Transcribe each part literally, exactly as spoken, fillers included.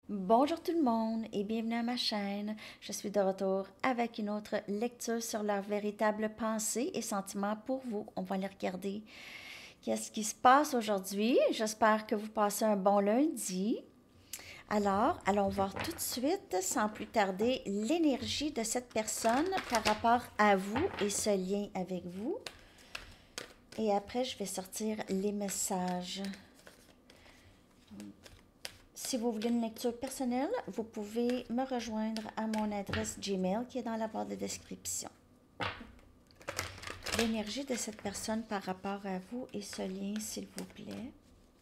Bonjour tout le monde et bienvenue à ma chaîne. Je suis de retour avec une autre lecture sur leurs véritables pensées et sentiments pour vous. On va aller regarder qu'est-ce qui se passe aujourd'hui. J'espère que vous passez un bon lundi. Alors, allons voir tout de suite, sans plus tarder, l'énergie de cette personne par rapport à vous et ce lien avec vous. Et après, je vais sortir les messages. Si vous voulez une lecture personnelle, vous pouvez me rejoindre à mon adresse Gmail qui est dans la barre de description. L'énergie de cette personne par rapport à vous et ce lien, s'il vous plaît.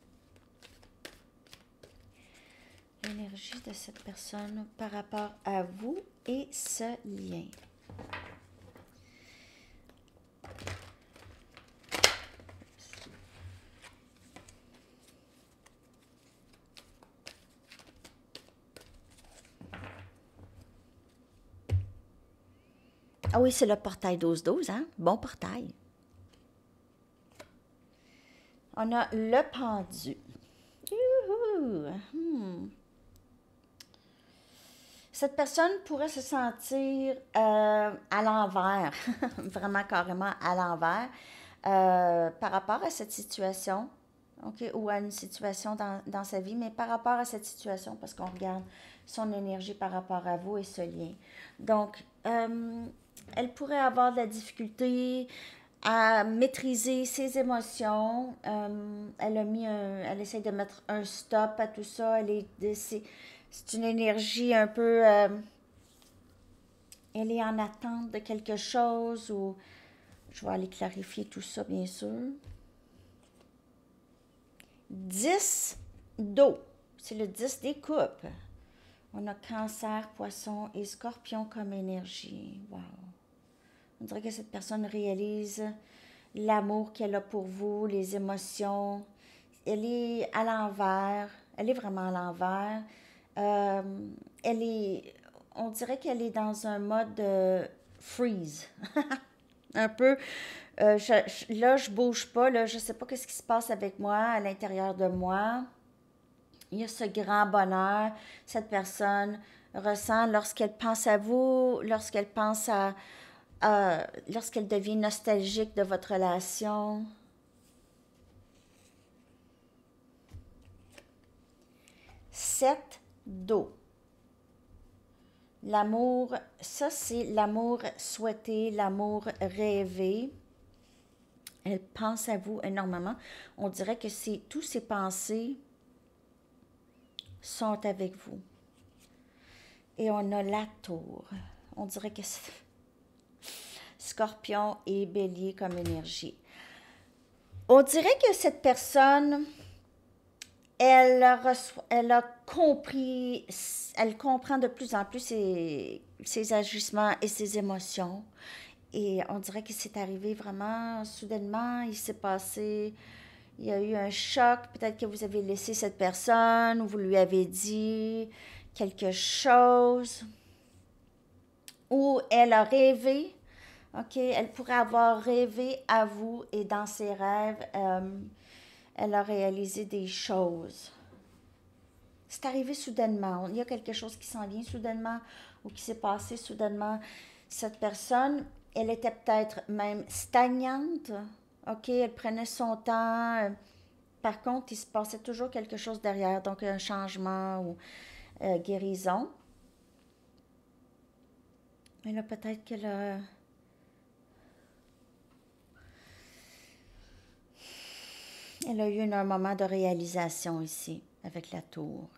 L'énergie de cette personne par rapport à vous et ce lien. Ah oui, c'est le portail douze douze, hein? Bon portail. On a le pendu. Youhou! Hmm. Cette personne pourrait se sentir euh, à l'envers, vraiment carrément à l'envers, euh, par rapport à cette situation, ok, ou à une situation dans, dans sa vie, mais par rapport à cette situation, parce qu'on regarde son énergie par rapport à vous et ce lien. Donc, euh, elle pourrait avoir de la difficulté à maîtriser ses émotions. Euh, elle a mis un, elle essaie de mettre un stop à tout ça. Elle est, c'est, c'est une énergie un peu, euh, elle est en attente de quelque chose ou je vais aller clarifier tout ça bien sûr. dix d'eau, c'est le dix des coupes. On a cancer, poisson et scorpion comme énergie. Wow. On dirait que cette personne réalise l'amour qu'elle a pour vous, les émotions. Elle est à l'envers. Elle est vraiment à l'envers. Euh, elle est, on dirait qu'elle est dans un mode de freeze. Un peu, euh, je, je, là, je bouge pas. Là, je sais pas ce qui se passe avec moi, à l'intérieur de moi. Il y a ce grand bonheur, cette personne ressent lorsqu'elle pense à vous, lorsqu'elle pense à, à lorsqu'elle devient nostalgique de votre relation. Sept d'eau. L'amour, ça c'est l'amour souhaité, l'amour rêvé. Elle pense à vous énormément. On dirait que c'est tous ses pensées sont avec vous. Et on a la tour. On dirait que c'est Scorpion et Bélier comme énergie. On dirait que cette personne, elle, reçoit, elle a compris, elle comprend de plus en plus ses, ses agissements et ses émotions. Et on dirait que c'est arrivé vraiment soudainement, il s'est passé, il y a eu un choc, peut-être que vous avez laissé cette personne, ou vous lui avez dit quelque chose, ou elle a rêvé, ok, elle pourrait avoir rêvé à vous et dans ses rêves, euh, elle a réalisé des choses. C'est arrivé soudainement. Il y a quelque chose qui s'en vient soudainement ou qui s'est passé soudainement. Cette personne, elle était peut-être même stagnante. OK, elle prenait son temps. Par contre, il se passait toujours quelque chose derrière, donc un changement ou euh, guérison. Mais là, peut-être qu'elle a... Elle a eu un moment de réalisation ici, avec la tour.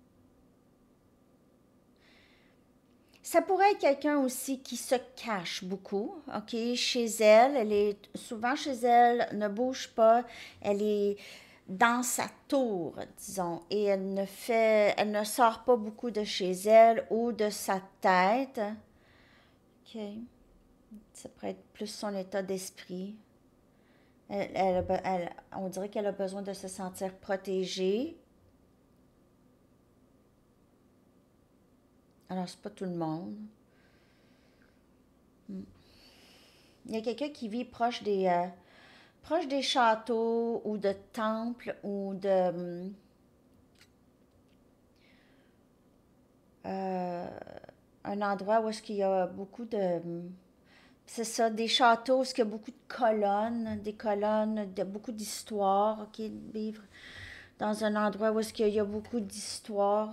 Ça pourrait être quelqu'un aussi qui se cache beaucoup, ok, chez elle. Elle est souvent chez elle, ne bouge pas. Elle est dans sa tour, disons, et elle ne fait, elle ne sort pas beaucoup de chez elle ou de sa tête. Ok, ça pourrait être plus son état d'esprit. Elle, elle, elle, on dirait qu'elle a besoin de se sentir protégée. Alors, c'est pas tout le monde. Il y a quelqu'un qui vit proche des, euh, proche des châteaux ou de temples ou de, euh, un endroit où est-ce qu'il y a beaucoup de... C'est ça, des châteaux où il y a beaucoup de colonnes, des colonnes, de beaucoup d'histoires, ok, vivre dans un endroit où est-ce qu'il y a beaucoup d'histoires.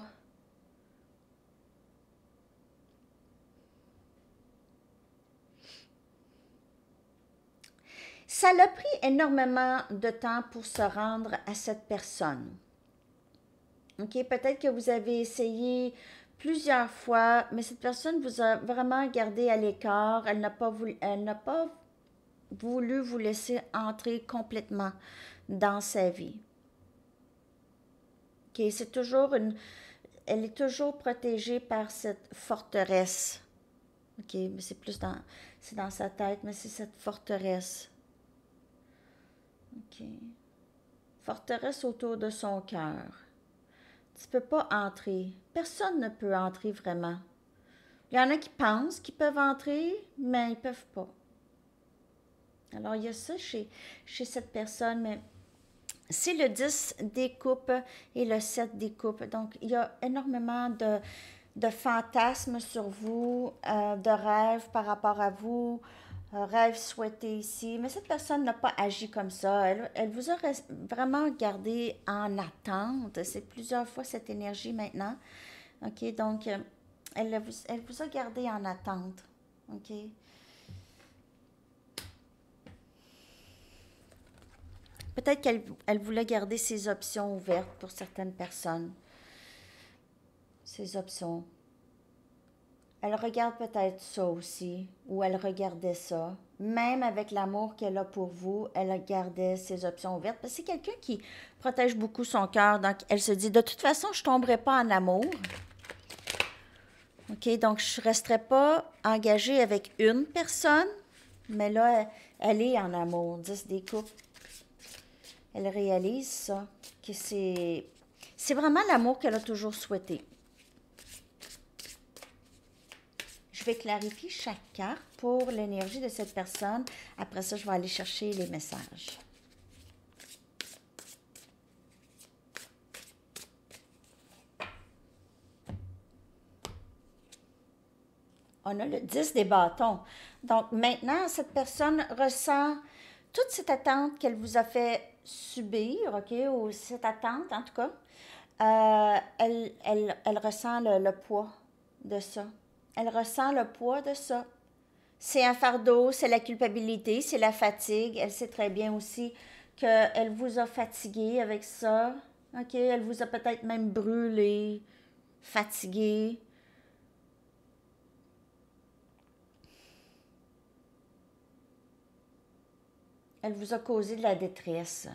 Ça l'a pris énormément de temps pour se rendre à cette personne. OK, peut-être que vous avez essayé plusieurs fois, mais cette personne vous a vraiment gardé à l'écart. Elle n'a pas voulu, elle n'a pas voulu vous laisser entrer complètement dans sa vie. OK, c'est toujours une, elle est toujours protégée par cette forteresse. OK, mais c'est plus dans, c'est dans sa tête, mais c'est cette forteresse. OK. Forteresse autour de son cœur. Tu ne peux pas entrer. Personne ne peut entrer vraiment. Il y en a qui pensent qu'ils peuvent entrer, mais ils ne peuvent pas. Alors, il y a ça chez, chez cette personne, mais c'est le dix des coupes et le sept des coupes. Donc, il y a énormément de, de fantasmes sur vous, euh, de rêves par rapport à vous, euh, rêves souhaités ici. Mais cette personne n'a pas agi comme ça. Elle, elle vous a vraiment gardé en attente. C'est plusieurs fois cette énergie maintenant. OK, donc, euh, elle, vous, elle vous a gardé en attente. OK? Peut-être qu'elle elle voulait garder ses options ouvertes pour certaines personnes. Ses options. Elle regarde peut-être ça aussi, ou elle regardait ça. Même avec l'amour qu'elle a pour vous, elle gardait ses options ouvertes. Parce que c'est quelqu'un qui protège beaucoup son cœur. Donc, elle se dit, de toute façon, je ne tomberai pas en amour. OK, donc je ne resterai pas engagée avec une personne. Mais là, elle, elle est en amour. dix des coupes. Elle réalise ça, que c'est, c'est vraiment l'amour qu'elle a toujours souhaité. Je vais clarifier chaque carte pour l'énergie de cette personne. Après ça, je vais aller chercher les messages. On a le dix des bâtons. Donc maintenant, cette personne ressent toute cette attente qu'elle vous a fait subir, OK, ou cette attente en tout cas, euh, elle, elle, elle ressent le, le poids de ça. Elle ressent le poids de ça. C'est un fardeau, c'est la culpabilité, c'est la fatigue. Elle sait très bien aussi qu'elle vous a fatigué avec ça. OK, elle vous a peut-être même brûlé, fatigué. Elle vous a causé de la détresse.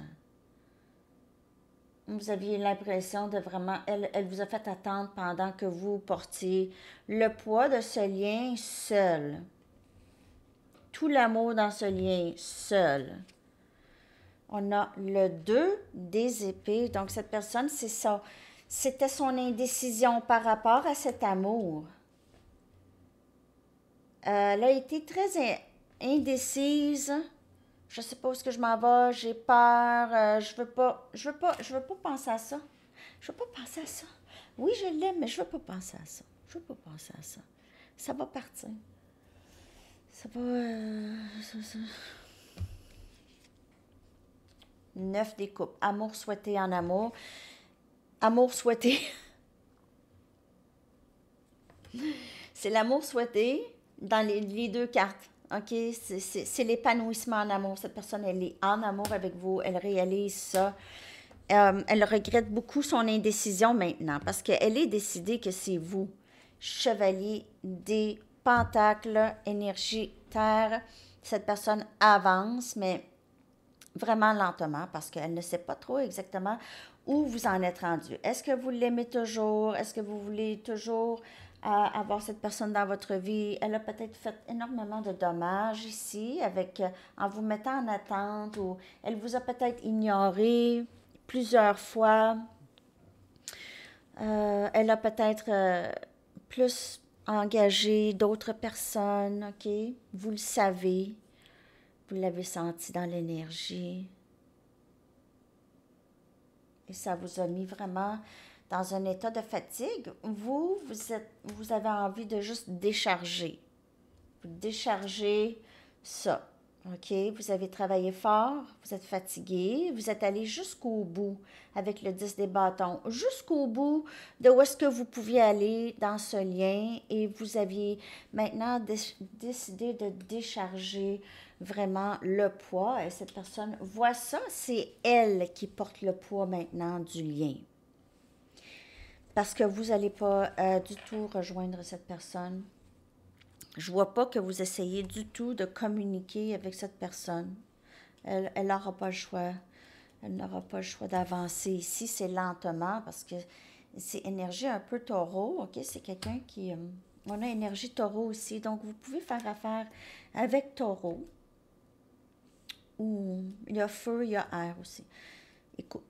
Vous aviez l'impression de vraiment... Elle, elle vous a fait attendre pendant que vous portiez le poids de ce lien seul. Tout l'amour dans ce lien seul. On a le deux des épées. Donc, cette personne, c'est ça. C'était son indécision par rapport à cet amour. Euh, elle a été très indécise. Je sais pas où est-ce que je m'en vais, j'ai peur, euh, je veux pas, je veux pas, je veux pas penser à ça. Je veux pas penser à ça. Oui, je l'aime, mais je veux pas penser à ça. Je veux pas penser à ça. Ça va partir. Ça va... Euh, ça, ça. Neuf des coupes. Amour souhaité en amour. Amour souhaité. C'est l'amour souhaité dans les, les deux cartes. OK? C'est l'épanouissement en amour. Cette personne, elle est en amour avec vous. Elle réalise ça. Euh, elle regrette beaucoup son indécision maintenant parce qu'elle est décidée que c'est vous. Chevalier des pentacles, énergie, terre. Cette personne avance, mais vraiment lentement parce qu'elle ne sait pas trop exactement où vous en êtes rendu. Est-ce que vous l'aimez toujours? Est-ce que vous voulez toujours euh, avoir cette personne dans votre vie? Elle a peut-être fait énormément de dommages ici avec, euh, en vous mettant en attente ou elle vous a peut-être ignoré plusieurs fois. Euh, elle a peut-être euh, plus engagé d'autres personnes, OK? Vous le savez. Vous l'avez senti dans l'énergie. Et ça vous a mis vraiment dans un état de fatigue, vous, vous, êtes, vous avez envie de juste décharger. Vous déchargez ça. OK? Vous avez travaillé fort, vous êtes fatigué, vous êtes allé jusqu'au bout avec le dix des bâtons, jusqu'au bout de où est-ce que vous pouviez aller dans ce lien et vous aviez maintenant décidé de décharger vraiment le poids et cette personne voit ça, c'est elle qui porte le poids maintenant du lien. Parce que vous n'allez pas euh, du tout rejoindre cette personne. Je ne vois pas que vous essayez du tout de communiquer avec cette personne. Elle n'aura pas le choix. Elle n'aura pas le choix d'avancer. Ici, c'est lentement parce que c'est énergie un peu taureau. OK? C'est quelqu'un qui... Euh, on a énergie taureau aussi. Donc, vous pouvez faire affaire avec taureau. Ou il y a feu, il y a air aussi. Et coupe.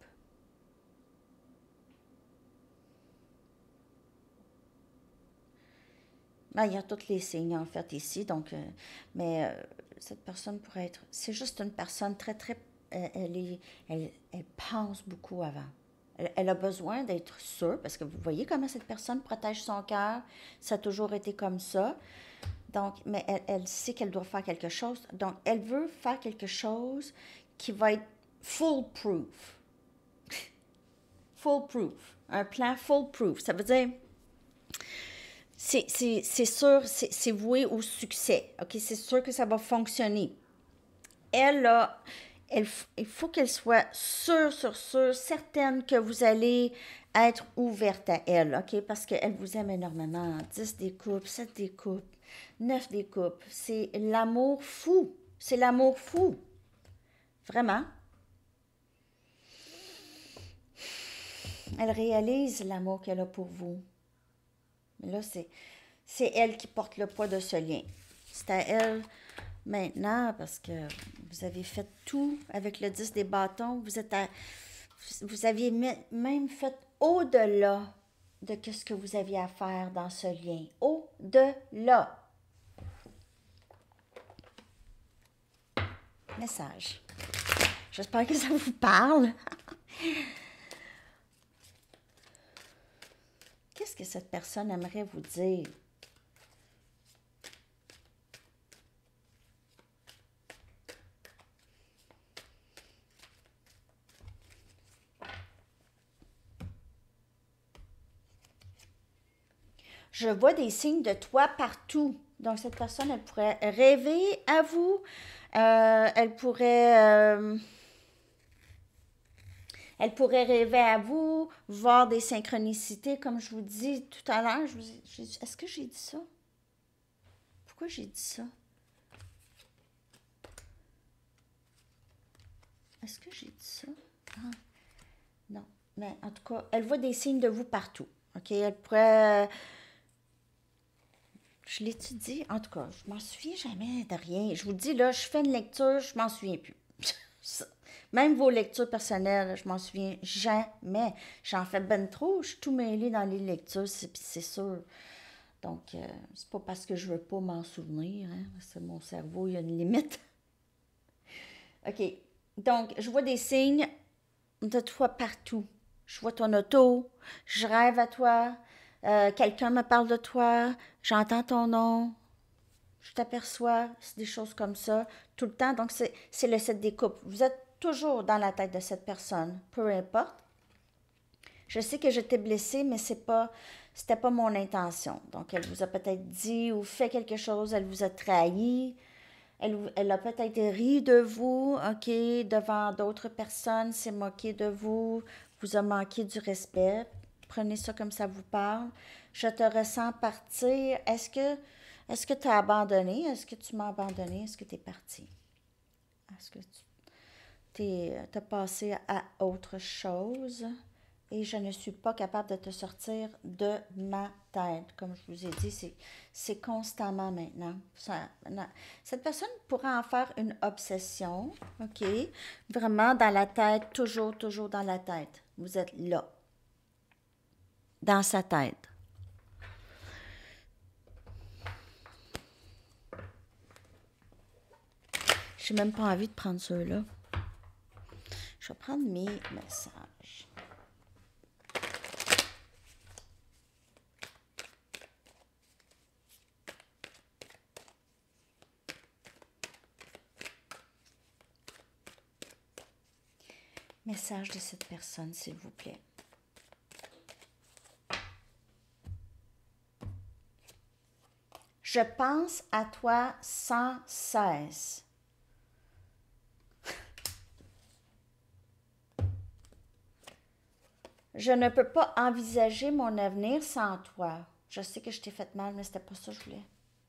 Ben, il y a tous les signes, en fait, ici. Donc, euh, mais euh, cette personne pourrait être... C'est juste une personne très, très... Euh, elle, est, elle, elle pense beaucoup avant. Elle, elle a besoin d'être sûre, parce que vous voyez comment cette personne protège son cœur. Ça a toujours été comme ça. Donc, mais elle, elle sait qu'elle doit faire quelque chose. Donc, elle veut faire quelque chose qui va être foolproof. Foolproof. Un plan foolproof. Ça veut dire... C'est, c'est, c'est sûr, c'est, c'est voué au succès. OK? C'est sûr que ça va fonctionner. Elle, a, elle, il faut qu'elle soit sûre, sûre, sûre, certaine que vous allez être ouverte à elle. OK? Parce qu'elle vous aime énormément. dix des coupes, sept des coupes, neuf des coupes. C'est l'amour fou. C'est l'amour fou. Vraiment. Elle réalise l'amour qu'elle a pour vous. Mais là, c'est, c'est elle qui porte le poids de ce lien. C'est à elle maintenant parce que vous avez fait tout avec le dix des bâtons. Vous êtes à, vous aviez même fait au-delà de ce que vous aviez à faire dans ce lien. Au-delà. Message. J'espère que ça vous parle. Qu'est-ce que cette personne aimerait vous dire? Je vois des signes de toi partout. Donc, cette personne, elle pourrait rêver à vous. Euh, elle pourrait... Euh, Elle pourrait rêver à vous, voir des synchronicités, comme je vous dis tout à l'heure. Est-ce que j'ai dit ça? Pourquoi j'ai dit ça? Est-ce que j'ai dit ça? Ah, non. Mais en tout cas, elle voit des signes de vous partout. OK? Elle pourrait... Je l'étudie. En tout cas, je m'en souviens jamais de rien. Je vous dis, là, je fais une lecture, je m'en souviens plus. Même vos lectures personnelles, je m'en souviens jamais. J'en fais ben trop, je suis tout mêlée dans les lectures, c'est, c'est sûr. Donc, euh, c'est pas parce que je veux pas m'en souvenir, hein, parce que mon cerveau, il y a une limite. OK. Donc, je vois des signes de toi partout. Je vois ton auto, je rêve à toi, euh, quelqu'un me parle de toi, j'entends ton nom, je t'aperçois, c'est des choses comme ça, tout le temps. Donc, c'est, c'est le sept des coupes. Vous êtes toujours dans la tête de cette personne, peu importe. Je sais que je t'ai blessée, mais c'est pas, c'était pas mon intention. Donc, elle vous a peut-être dit ou fait quelque chose, elle vous a trahi, elle, elle a peut-être ri de vous, OK, devant d'autres personnes, s'est moquée de vous, vous a manqué du respect. Prenez ça comme ça vous parle. Je te ressens partir. Est-ce que est-ce que tu as abandonné? Est-ce que tu m'as abandonné? Est-ce que tu es parti? Est-ce que tu as passé à autre chose? Et je ne suis pas capable de te sortir de ma tête. Comme je vous ai dit, c'est, c'est constamment maintenant. Ça, cette personne pourrait en faire une obsession, OK? Vraiment dans la tête, toujours, toujours dans la tête. Vous êtes là, dans sa tête. Je n'ai même pas envie de prendre ceux-là. Je vais prendre mes messages. Message de cette personne, s'il vous plaît. Je pense à toi sans cesse. Je ne peux pas envisager mon avenir sans toi. Je sais que je t'ai fait mal, mais c'était pas ça que je voulais.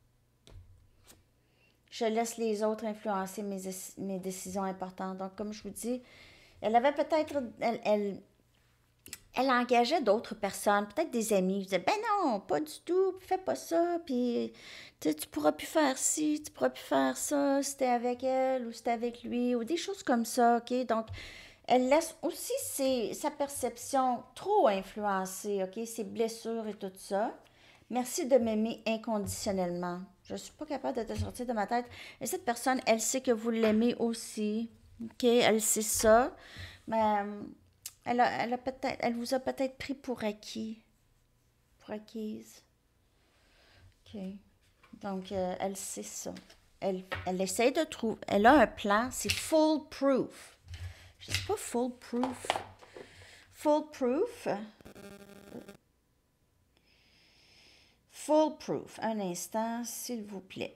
Je laisse les autres influencer mes, mes décisions importantes. Donc, comme je vous dis, elle avait peut-être... Elle, elle, elle engageait d'autres personnes, peut-être des amis. Elle disait, ben non, pas du tout, fais pas ça, puis tu pourras plus faire ci, tu pourras plus faire ça, si t'es avec elle ou si t'es avec lui, ou des choses comme ça, OK? Donc, elle laisse aussi ses, sa perception trop influencer, OK? Ses blessures et tout ça. Merci de m'aimer inconditionnellement. Je ne suis pas capable de te sortir de ma tête. Et cette personne, elle sait que vous l'aimez aussi. OK? Elle sait ça. Mais elle, a, elle, a peut-être, elle vous a peut-être pris pour acquis. Pour acquise. OK. Donc, euh, elle sait ça. Elle, elle essaie de trouver. Elle a un plan. C'est foolproof. Je ne sais pas foolproof. Foolproof. Foolproof. Un instant, s'il vous plaît.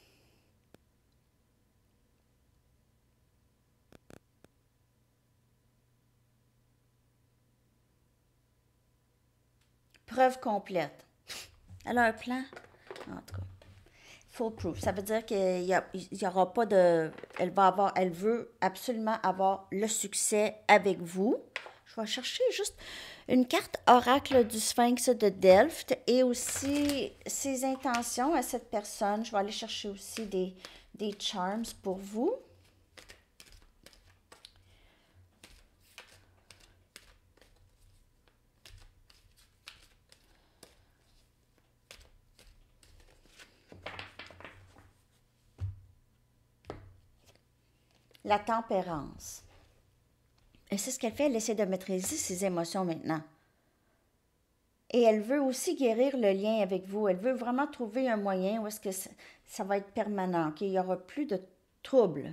Preuve complète. Elle a un plan. En tout cas. Foolproof. Ça veut dire qu'il y, a, il y aura pas de... Elle va avoir... Elle veut absolument avoir le succès avec vous. Je vais chercher juste une carte oracle du Sphinx de Delft et aussi ses intentions à cette personne. Je vais aller chercher aussi des, des charms pour vous. La tempérance. Et c'est ce qu'elle fait, elle essaie de maîtriser ses émotions maintenant. Et elle veut aussi guérir le lien avec vous. Elle veut vraiment trouver un moyen où est-ce que ça, ça va être permanent, qu'il n'y aura plus de troubles.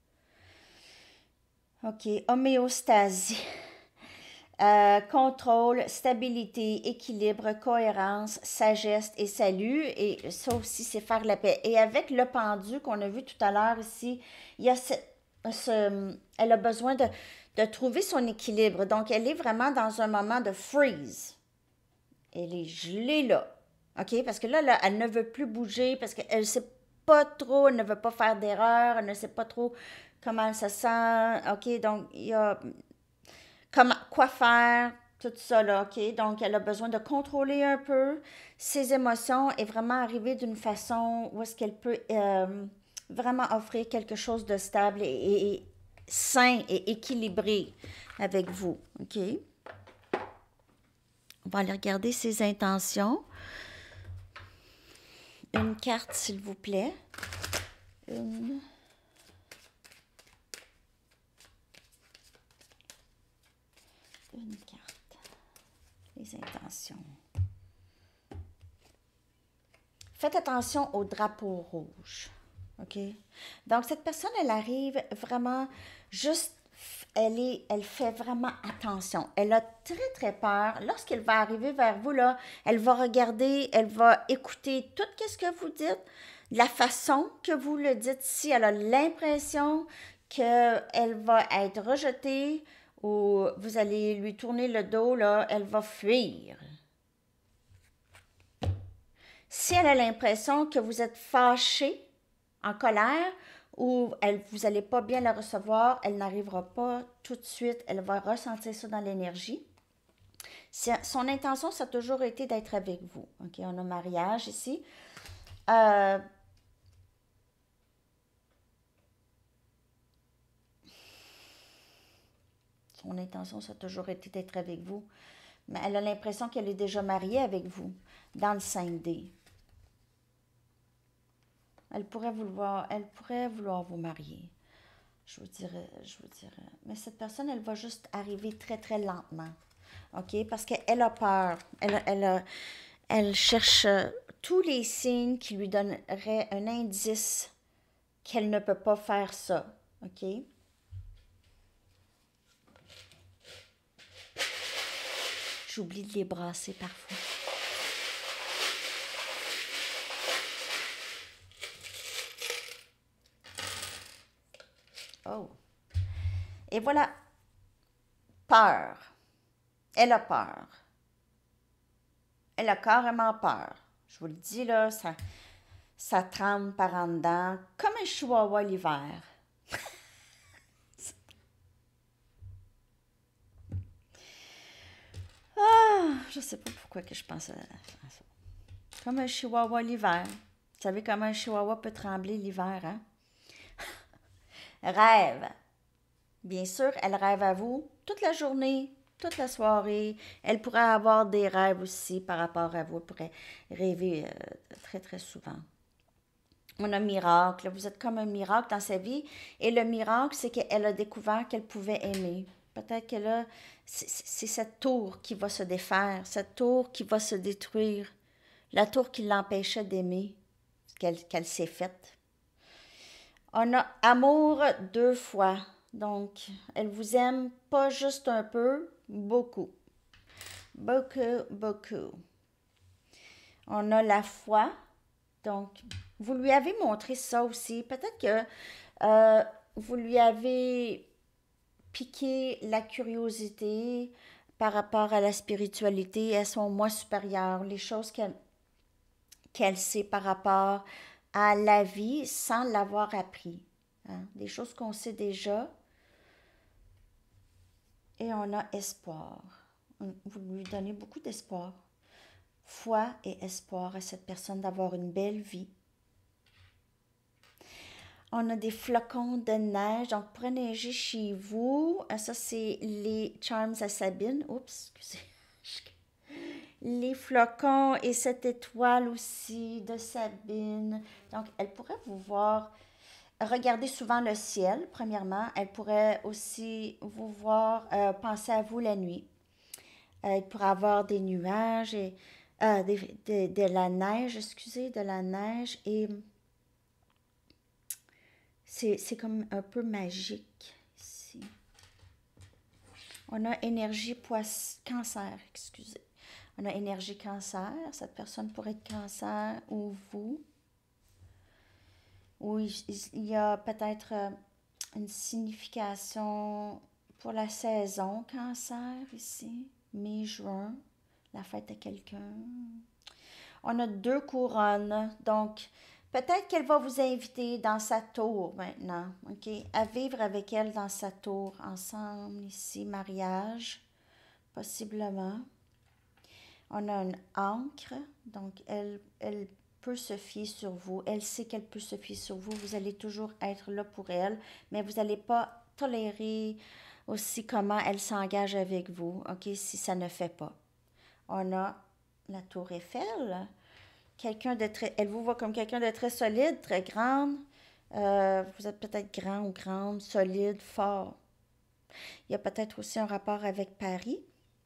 OK, homéostasie. Euh, contrôle, stabilité, équilibre, cohérence, sagesse et salut. Et ça aussi, c'est faire la paix. Et avec le pendu qu'on a vu tout à l'heure ici, il y a ce, ce, elle a besoin de, de trouver son équilibre. Donc, elle est vraiment dans un moment de freeze. Elle est gelée là. OK? Parce que là, là, elle ne veut plus bouger parce qu'elle ne sait pas trop, elle ne veut pas faire d'erreur, elle ne sait pas trop comment elle se sent. OK? Donc, il y a comment, quoi faire, tout ça là. OK? Donc, elle a besoin de contrôler un peu ses émotions et vraiment arriver d'une façon où est-ce qu'elle peut euh, vraiment offrir quelque chose de stable et, et, et sain et équilibré avec vous. OK? On va aller regarder ses intentions. Une carte, s'il vous plaît. Une. Une carte. Les intentions. Faites attention au drapeau rouge. OK? Donc, cette personne, elle arrive vraiment juste... Elle, est, elle fait vraiment attention. Elle a très, très peur. Lorsqu'elle va arriver vers vous, là, elle va regarder, elle va écouter tout ce que vous dites, la façon que vous le dites. Si elle a l'impression qu'elle va être rejetée ou vous allez lui tourner le dos, là, elle va fuir. Si elle a l'impression que vous êtes fâché, en colère, ou elle, vous n'allez pas bien la recevoir, elle n'arrivera pas tout de suite, elle va ressentir ça dans l'énergie. Son intention, ça a toujours été d'être avec vous. OK, on a mariage ici. Euh, son intention, ça a toujours été d'être avec vous. Mais elle a l'impression qu'elle est déjà mariée avec vous dans le cinq D. Elle pourrait vouloir, elle pourrait vouloir vous marier. Je vous dirais, je vous dirais. Mais cette personne, elle va juste arriver très, très lentement. OK? Parce qu'elle a peur. Elle, elle, a, elle cherche tous les signes qui lui donneraient un indice qu'elle ne peut pas faire ça. OK? j'oublie de les brasser parfois. Oh. Et voilà. Peur. Elle a peur. Elle a carrément peur. Je vous le dis, là, ça, ça tremble par en dedans, comme un chihuahua l'hiver. Ah, je sais pas pourquoi que je pense à ça. Comme un chihuahua l'hiver. Vous savez comment un chihuahua peut trembler l'hiver, hein? Rêve. Bien sûr, elle rêve à vous toute la journée, toute la soirée. Elle pourrait avoir des rêves aussi par rapport à vous. Elle pourrait rêver euh, très, très souvent. On a un miracle. Vous êtes comme un miracle dans sa vie. Et le miracle, c'est qu'elle a découvert qu'elle pouvait aimer. Peut-être que là, c'est cette tour qui va se défaire, cette tour qui va se détruire, la tour qui l'empêchait d'aimer, qu'elle qu'elle s'est faite. On a amour deux fois. Donc, elle vous aime pas juste un peu, beaucoup. Beaucoup, beaucoup. On a la foi. Donc, vous lui avez montré ça aussi. Peut-être que euh, vous lui avez piqué la curiosité par rapport à la spiritualité, à son moi supérieur, les choses qu'elle qu'elle sait par rapport à la vie sans l'avoir appris. Hein? Des choses qu'on sait déjà. Et on a espoir. Vous lui donnez beaucoup d'espoir. Foi et espoir à cette personne d'avoir une belle vie. On a des flocons de neige, donc pour neiger chez vous, ça c'est les charms à Sabine. Oups, excusez. Les flocons et cette étoile aussi de Sabine. Donc, elle pourrait vous voir, regarder souvent le ciel, premièrement. Elle pourrait aussi vous voir, euh, penser à vous la nuit. Euh, elle pourrait avoir des nuages et euh, des- de, de la neige, excusez, de la neige et c'est c'est comme un peu magique ici. On a énergie poisson, cancer, excusez. On a énergie cancer. Cette personne pourrait être cancer ou vous. Ou il, il y a peut-être euh, une signification pour la saison cancer ici. Mai-juin, la fête à quelqu'un. On a deux couronnes. Donc, peut-être qu'elle va vous inviter dans sa tour maintenant, OK? À vivre avec elle dans sa tour, ensemble, ici, mariage, possiblement. On a une ancre, donc elle, elle peut se fier sur vous. Elle sait qu'elle peut se fier sur vous. Vous allez toujours être là pour elle, mais vous n'allez pas tolérer aussi comment elle s'engage avec vous, OK, si ça ne fait pas. On a la tour Eiffel. Quelqu'un de très, elle vous voit comme quelqu'un de très solide, très grande. Euh, vous êtes peut-être grand ou grande, solide, fort. Il y a peut-être aussi un rapport avec Paris.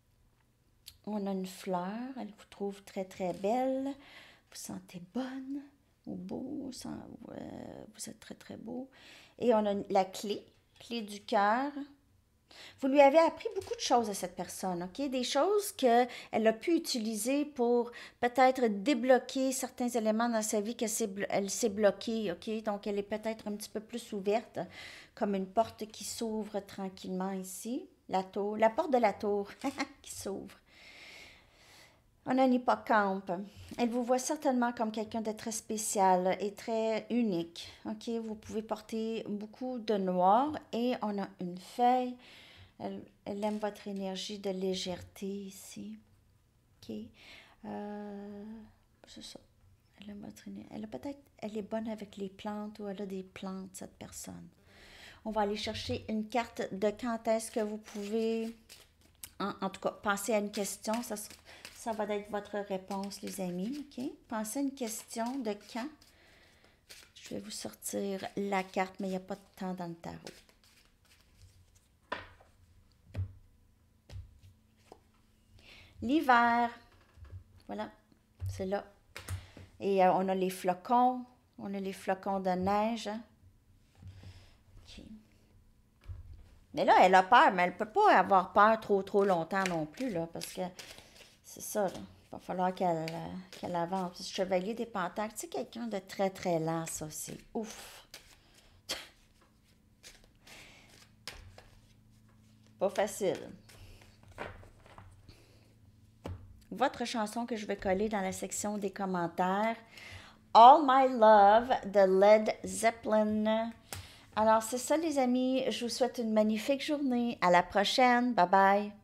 On a une fleur, elle vous trouve très très belle. Vous sentez bonne ou beau, euh, vous êtes très très beau. Et on a la clé, clé du cœur. Vous lui avez appris beaucoup de choses à cette personne, OK? Des choses qu'elle a pu utiliser pour peut-être débloquer certains éléments dans sa vie qu'elle s'est, elle s'est bloquée, OK? Donc, elle est peut-être un petit peu plus ouverte, comme une porte qui s'ouvre tranquillement ici. La tour, la porte de la tour qui s'ouvre. On a un hippocampe. Elle vous voit certainement comme quelqu'un de très spécial et très unique. OK? Vous pouvez porter beaucoup de noir et on a une feuille. Elle, elle aime votre énergie de légèreté ici. OK? Euh, c'est ça. Elle aime votre énergie. Elle a peut-être, elle est bonne avec les plantes ou elle a des plantes, cette personne. On va aller chercher une carte de quand est-ce que vous pouvez, en, en tout cas, penser à une question. Ça, ça va être votre réponse, les amis. OK? Pensez à une question de quand. Je vais vous sortir la carte, mais il n'y a pas de temps dans le tarot. L'hiver. Voilà, c'est là. Et euh, on a les flocons. On a les flocons de neige. Hein? OK. Mais là, elle a peur, mais elle ne peut pas avoir peur trop, trop longtemps non plus, là, parce que c'est ça, là. Il va falloir qu'elle euh, qu'elle avance. Chevalier des Pentacles, c'est quelqu'un de très, très lent, ça, c'est ouf. Pas facile. Votre chanson que je vais coller dans la section des commentaires, All My Love de Led Zeppelin. Alors, c'est ça, les amis. Je vous souhaite une magnifique journée. À la prochaine. Bye bye.